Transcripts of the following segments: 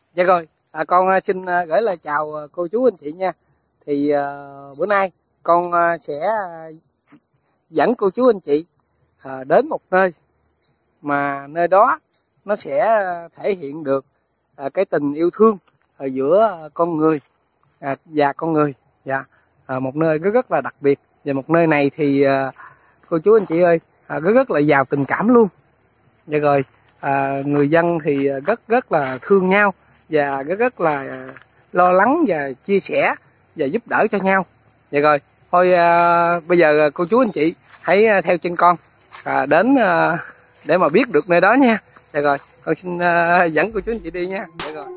Dạ rồi, con xin gửi lời chào cô chú anh chị nha. Thì bữa nay con sẽ dẫn cô chú anh chị đến một nơi mà nơi đó nó sẽ thể hiện được cái tình yêu thương giữa con người và con người. Dạ, một nơi rất là đặc biệt. Và một nơi này thì cô chú anh chị ơi, rất là giàu tình cảm luôn. Dạ rồi, người dân thì rất là thương nhau và rất là lo lắng và chia sẻ và giúp đỡ cho nhau. Vậy rồi, thôi bây giờ cô chú anh chị hãy theo chân con đến để mà biết được nơi đó nha. Vậy rồi, con xin dẫn cô chú anh chị đi nha. Vậy rồi.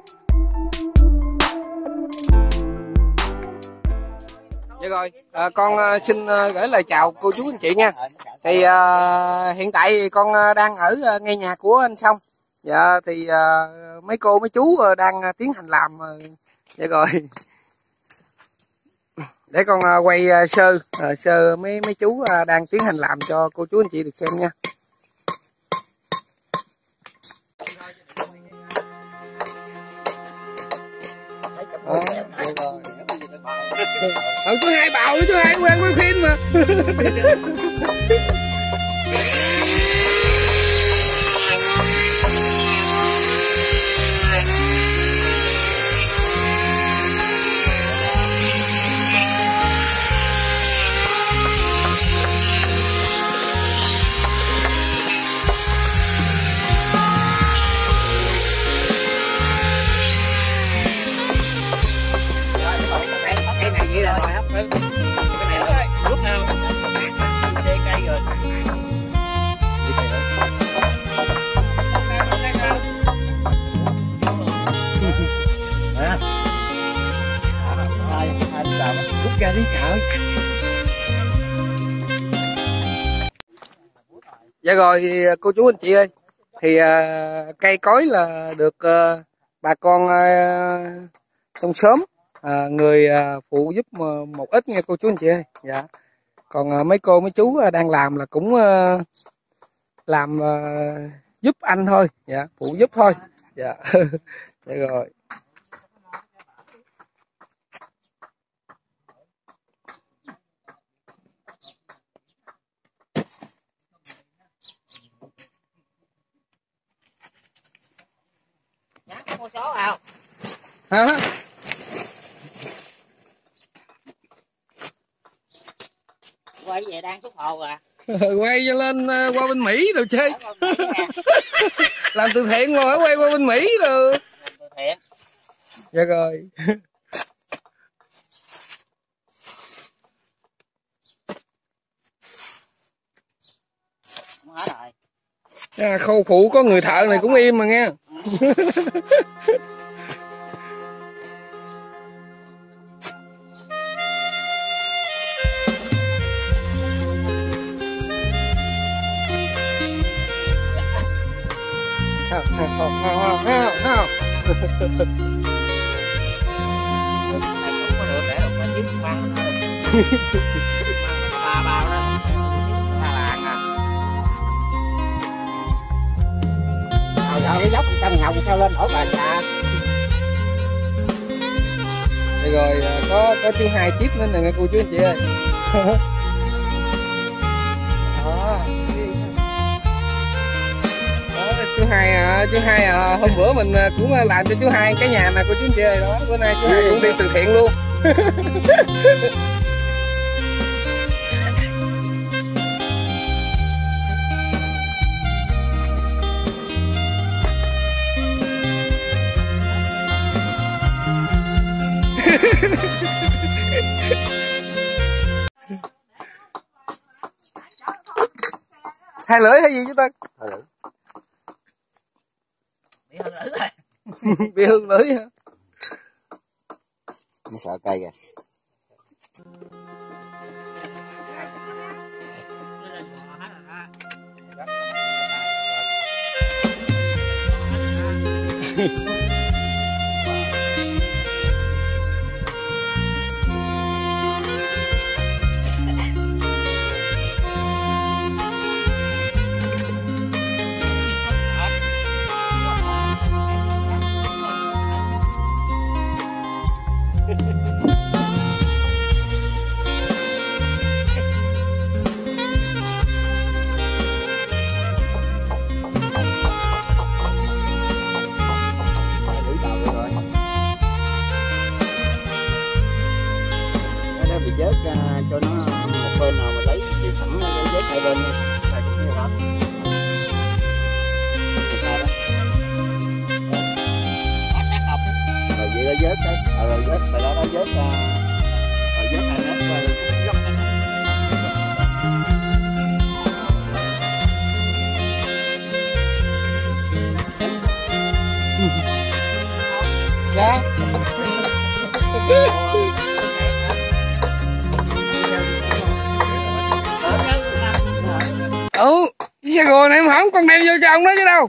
Vậy rồi, con xin gửi lời chào cô chú anh chị nha. Thì hiện tại thì con đang ở ngay nhà của anh Song. Dạ thì mấy cô mấy chú đang tiến hành làm. Vậy rồi, để con quay sơ mấy chú đang tiến hành làm cho cô chú anh chị được xem nha. Vậy rồi. Chú Hai bào, chú Hai quen quay phim mà. Rút ra đi chợ. Dạ rồi thì cô chú anh chị ơi, thì cây cối là được bà con trong xóm người phụ giúp một ít nha cô chú anh chị ơi. Dạ. Còn mấy cô mấy chú đang làm là cũng làm giúp anh thôi. Dạ, phụ giúp thôi. Dạ. Dạ rồi. Mua số nào? Hả? Quay về đang xúc hồ à? Quay cho lên qua bên Mỹ rồi chơi. Làm từ thiện rồi quay qua bên Mỹ rồi. Làm từ thiện. Dạ rồi. Không hết rồi. Khâu phụ có người thợ này cũng im mà nghe. Ba bao đó. Giờ cái dốc trăm ngọc sao lên hỏi bà già. Đây rồi, có chú Hai tiếp nữa nè cô chú anh chị ơi. Đó, chú Hai hôm bữa mình cũng làm cho chú Hai cái nhà nè cô chú anh chị ơi. Đó, bữa nay chú Hai cũng đi từ thiện luôn. Hai lưỡi hay gì chú Tân? Hai lưỡi. Bị hư lưỡi rồi. Bị hư lưỡi hả? Nó sợ cây kìa. để vớt cái rồi vớt bài đó nó vớt rồi vớt hai mét dốc hai mét. Dạ. Ừ, xe gồ này em hỏng con đem vô cho ông đó chứ đâu.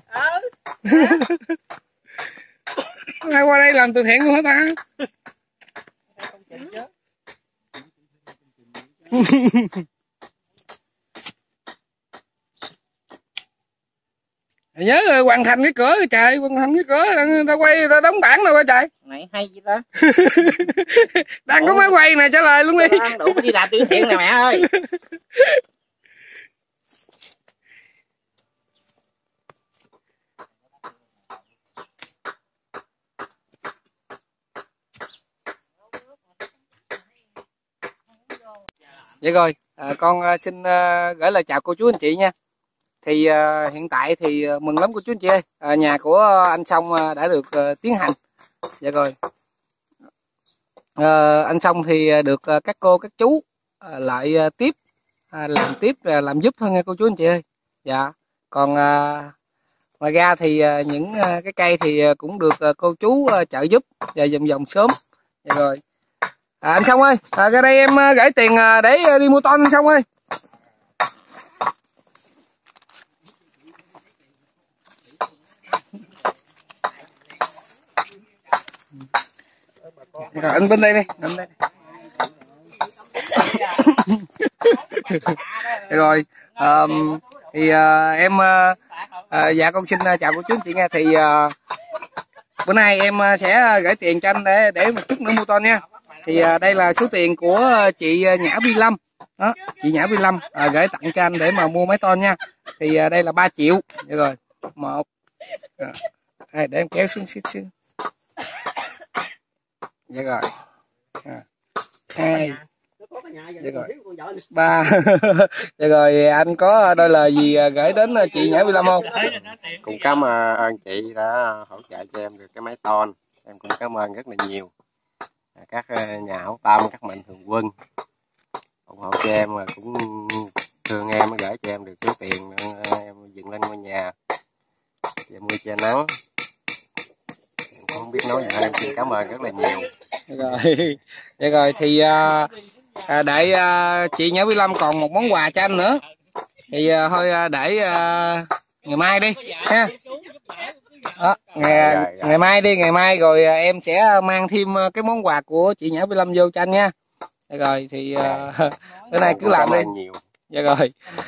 Ai qua đây làm từ thiện luôn hả ta? Nhớ rồi hoàn thành cái cửa rồi trời, hoàn thành cái cửa người ta quay người ta đóng bảng rồi ba trời. Này hay vậy ta. Đang có máy quay nè, trả lời luôn đi. Đủ phải đi làm từ thiện nè mẹ ơi. Vậy rồi, con xin gửi lời chào cô chú anh chị nha. Thì hiện tại thì mừng lắm cô chú anh chị ơi, nhà của anh Song đã được tiến hành. Dạ rồi, anh Song thì được các cô các chú lại tiếp làm tiếp làm giúp thôi nha cô chú anh chị ơi. Dạ, còn ngoài ra thì những cái cây thì cũng được cô chú trợ giúp và vòng vòng sớm. Dạ rồi, anh Song ơi, ra đây em gửi tiền để đi mua ton anh Song ơi. Rồi anh bên đây đi, anh đây. Rồi thì em dạ con xin chào cô chú anh chị nha. Thì bữa nay em sẽ gửi tiền cho anh để một chút nữa mua ton nha. Thì đây là số tiền của chị Nhã Vi Lâm đó, chị Nhã Vi Lâm gửi tặng cho anh để mà mua máy ton nha. Thì đây là 3 triệu. Vậy rồi, 1 2, để em kéo xuống xíu. Dạ rồi, 2, dạ rồi, 3. Dạ rồi, anh có đôi lời gì gửi đến chị Nhã Vi Lâm không? Cũng cảm ơn chị đã hỗ trợ cho em được cái máy ton. Em cũng cảm ơn rất là nhiều các nhà hảo tâm, các mạnh thường quân ủng hộ cho em, mà cũng thương em mới gửi cho em được số tiền em dựng lên ngôi nhà cho em mua che nắng. Em cũng không biết nói gì hơn, xin cảm ơn rất là nhiều. Rồi, vậy rồi thì để chị Nhã Vi Lâm còn một món quà cho anh nữa. Thì thôi để ngày mai đi ha. Đó, ngày mai đi, ngày mai rồi em sẽ mang thêm cái món quà của chị Nhã Vi Lâm vô cho anh nha. Rồi thì bữa nay cứ làm đi. Dạ rồi.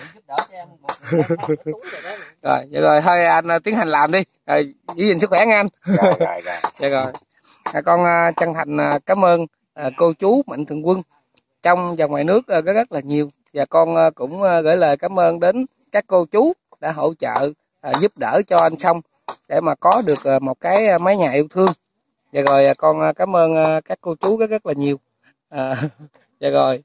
Rồi, vậy rồi thôi anh tiến hành làm đi. Rồi, giữ gìn sức khỏe nha anh. Dạ rồi. Con chân thành cảm ơn cô chú mạnh thường quân trong và ngoài nước rất là nhiều. Và con cũng gửi lời cảm ơn đến các cô chú đã hỗ trợ giúp đỡ cho anh Song để mà có được một cái mái nhà yêu thương. Và rồi con cảm ơn các cô chú rất là nhiều. Dạ rồi.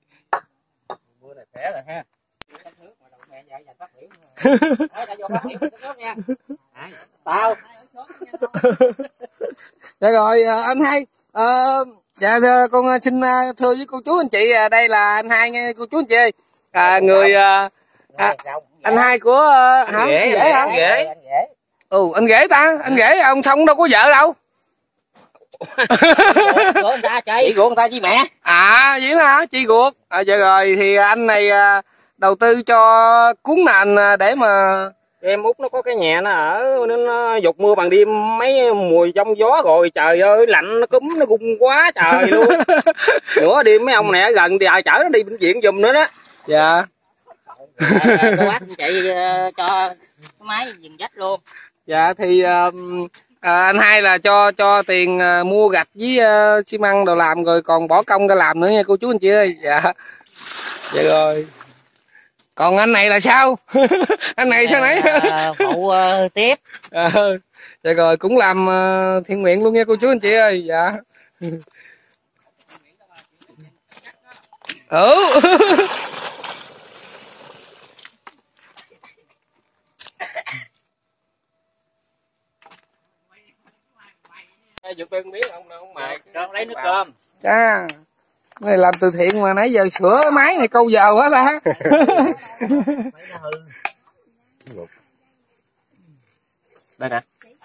Dạ rồi anh Hai, dạ con xin thưa với cô chú anh chị, đây là anh Hai nha cô chú anh chị ơi. Người anh Hai của hả? Ghế hả? Ừ, anh Ghế ta, anh Ghế ông Song đâu có vợ đâu. Chị ruột người ta với mẹ. À vậy là hả? Chị ruột. Dạ rồi thì anh này đầu tư cho cuốn nền để mà em út nó có cái nhà nó ở, nó dục mưa bằng đêm mấy mùi giông gió rồi trời ơi lạnh nó cúm nó gung quá trời luôn. Nửa đêm mấy ông nè gần thì chở nó đi bệnh viện giùm nữa đó. Dạ. Cô bác chị cho cái máy dừng dách luôn. Dạ thì anh Hai là cho tiền mua gạch với xi măng đồ làm, rồi còn bỏ công ra làm nữa nha cô chú anh chị ơi. Dạ. Dạ rồi. Còn anh này là sao? Anh này sao nãy phụ tiếp. Dạ rồi, cũng làm thiện nguyện luôn nha cô chú anh chị ơi. Dạ. Ừ. vượt bên miếng ông mài Con lấy nước cơm. Cha, này làm từ thiện mà nãy giờ sửa máy này câu giờ quá ta. Đây nè.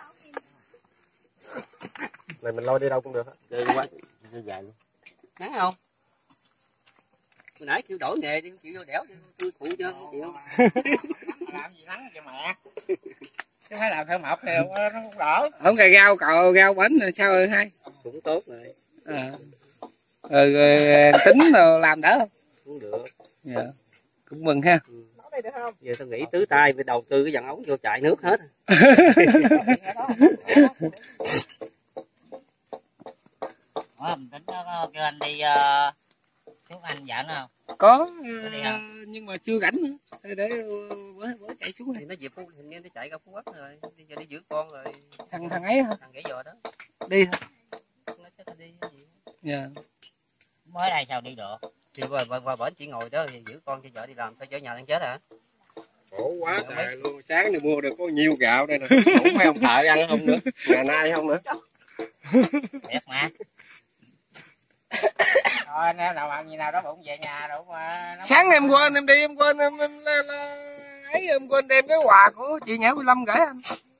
Này mình lôi đi đâu cũng được. Đây quá dài luôn. Nắng không? Hồi nãy kêu đổi nghề đi, không chịu vô đẻo tôi phụ cho không chịu. Làm gì nắng cho mẹ. Chứ phải làm theo mộc này nó không đỡ. Không cài rau cậu rau bánh rồi sao rồi hai? Cũng tốt rồi. Rồi tính rồi làm đỡ không? Cũng được. Dạ. Cũng mừng ha. Giờ tôi nghĩ tứ tay phải đầu tư cái dàn ống vô chạy nước hết. Mình tính nó kêu anh đi xuống anh dẫn không? Có nhưng mà chưa rảnh nữa. Để bữa chạy xuống Thì nó về Phú, hình như nó chạy ra Phú Quốc rồi, bây giờ đi giữ con rồi. Thằng ấy hả? Thằng Gãy Giò đó. Đi hả? Nó chắc là đi cái gì. Dạ. Mới đây sao đi được? Thì qua bển chỉ ngồi đó thì giữ con cho vợ đi làm, sao chở nhà đang chết hả? Khổ quá trời luôn, sáng này mua được có nhiêu gạo đây nè. Không mấy ông thợ ăn không nữa, ngày nay không nữa. Đẹp mà. Thôi anh em nào ăn gì nào đó bụng về nhà đâu mà. Sáng em quên em đi em quên em quên đem cái quà của chị Nhã 15 gửi anh.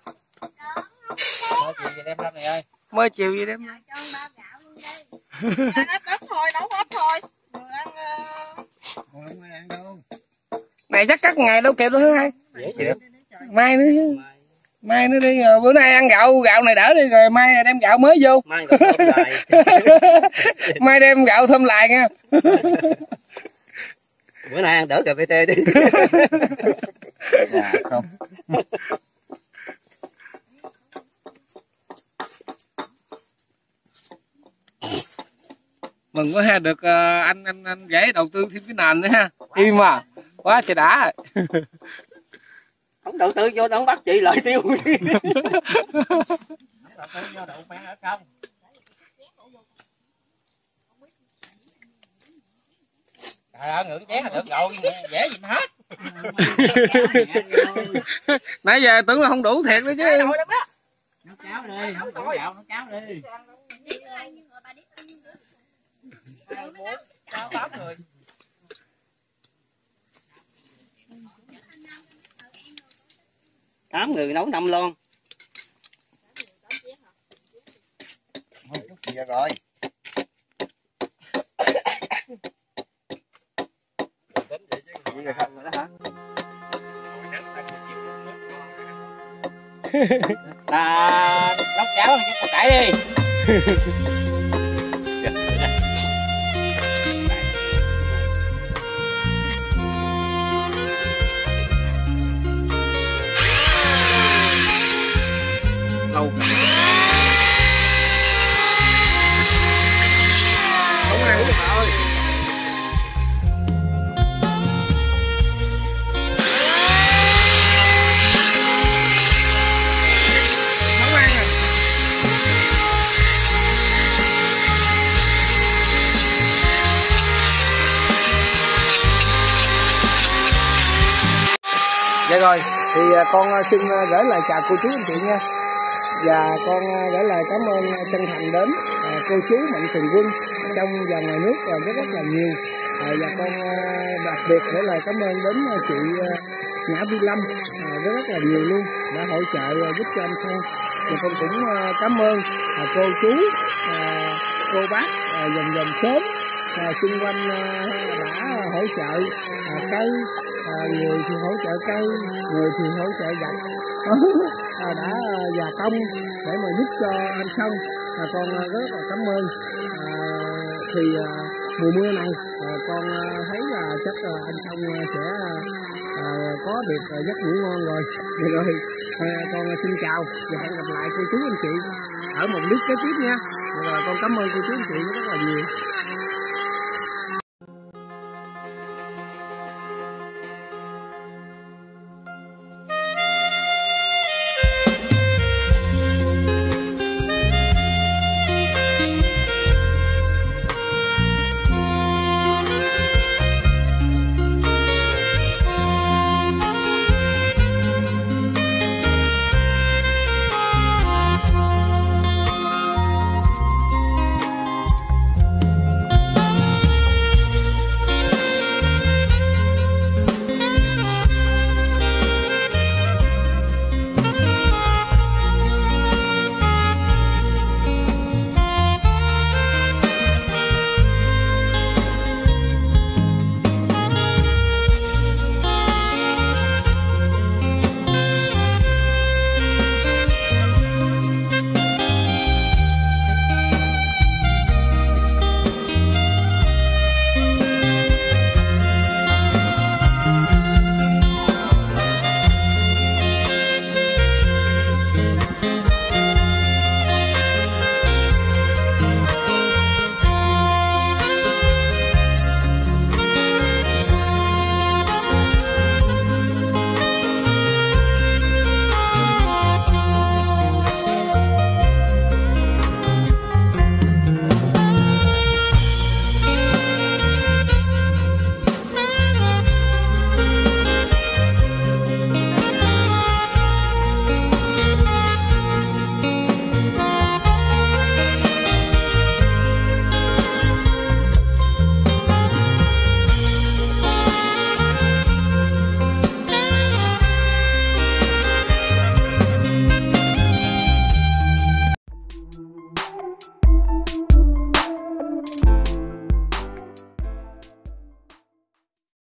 Thôi chị về đem lên này ơi. Mới chiều gì đem. Hết thôi, nấu hết thôi. Không ăn đâu. Này chắc cắt ngày đâu kịp đâu thứ hai. Dễ chịu. Mai nữa chứ. Mai nữa đi rồi bữa nay ăn gạo này đỡ đi rồi mai đem gạo mới vô. Mai còn thơm lại. Mai đem gạo thơm lại nha. Bữa nay ăn đỡ cà phê tê đi. Dạ không. Mừng quá ha, được anh rể đầu tư thêm cái nền nữa ha. Im mà. Quá trời đã. Không đầu tư vô nó bắt chị lợi tiêu. Đầu tư vô đậu bán ở không? Trời ơi, ngưỡng chén là được rồi, dễ gì mà hết. Nãy giờ tưởng là không đủ thiệt nữa chứ. Nấu cháo đi, không đủ gạo nấu cháo đi. Cháo 8 người. Tám người nấu 5 lon. Chút gì rồi. Nấu cháo cho con cải đi. Lâu. Không ăn được thôi. Không ăn à. Dạ rồi, thì con xin gửi lời chào cô chú anh chị nha. Và con gửi lời cảm ơn chân thành đến cô chú Mạnh Thường Quân trong và ngoài nước rất là nhiều. Và con đặc biệt gửi lời cảm ơn đến chị Nhã Vi Lâm rất là nhiều luôn, đã hỗ trợ giúp cho anh Phong. Và con cũng cảm ơn cô chú, cô bác dòng xóm xung quanh đã hỗ trợ cây, người thì hỗ trợ cây, người thì hỗ trợ gạch. Đã và công để mà giúp cho anh Phong. Con rất là cảm ơn. Thì mùa mưa này con thấy là chắc anh Phong sẽ có được giấc ngủ ngon rồi. Rồi con xin chào và hẹn gặp lại cô chú anh chị ở một clip kế tiếp nha. Rồi con cảm ơn cô chú anh chị rất là nhiều.